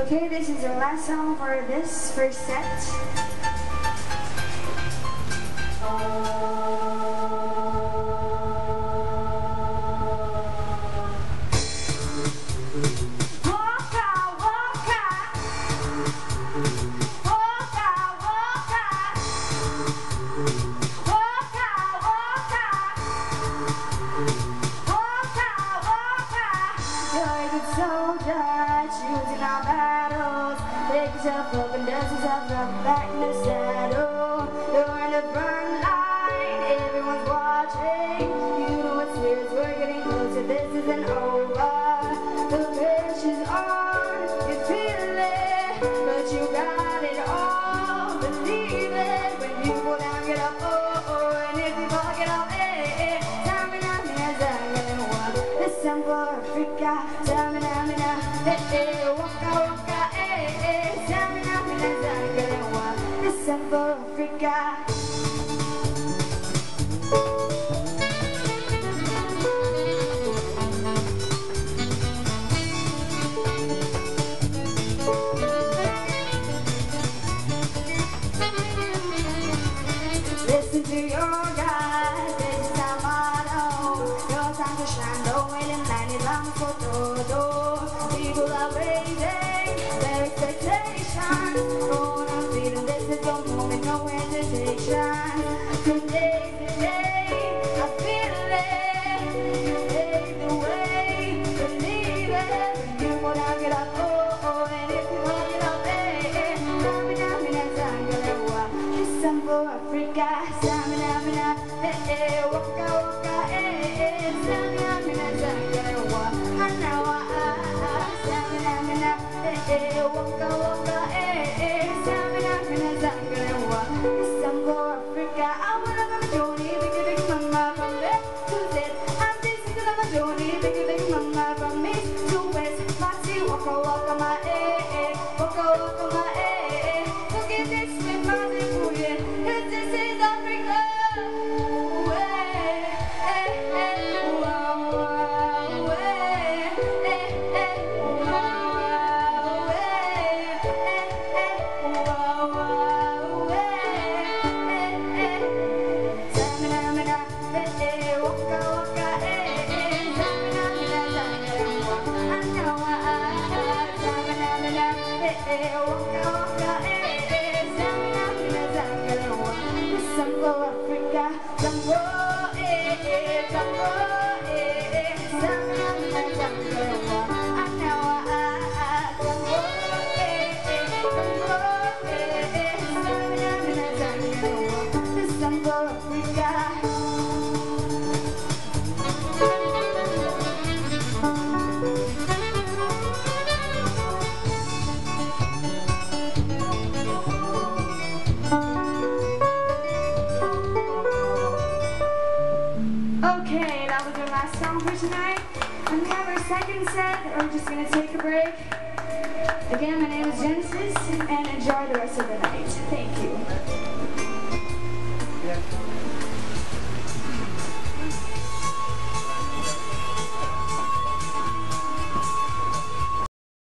Okay, this is our last song for this first set. Waka, waka. Waka, waka. Waka, waka. Waka, waka. You're a good soldier, choosing our battles. Take yourself up and dust yourself up back in the saddle. You're in the front line, everyone's watching. You know it's serious, we're getting closer, this isn't over. The pressure's on, you feel it, but you got it all. Believe it, when you go down, get up, oh, oh, and if you fall, get up, eh, eh. Tamina, listen for Africa. Tamina, eh, eh, waka, waka, eh, eh. Tamina, listen for Africa. Listen to your guys, this is our motto. Your time to shine, don't wait in line, it's long for todo. People are waiting, their expectations. Going on feeling this is your moment, no hesitation. Today, I feel it. You pave the way, believe it. When you go down, get up, oh, oh, and if you won't get up, eh, eh. Listen for Africa. Stamina, eh, eh, waka, waka, eh, eh. Stamina, zangalewa, anawa, stamina, eh, eh, waka, waka, eh, eh. Stamina, zangalewa. Listen for Africa. I wanna go to Joni, big mama from left to Z. I'm dancing to the Joni, big mama from east to west. Party, waka, waka, my eh, eh, waka, waka, my eh, eh. Look at this with my booty. This is Africa. Africa, Tango, Tango, Okay, that was our last song for tonight. And we have our second set. We're just going to take a break. Again, my name is Genesis, and enjoy the rest of the night. Thank you. Yeah.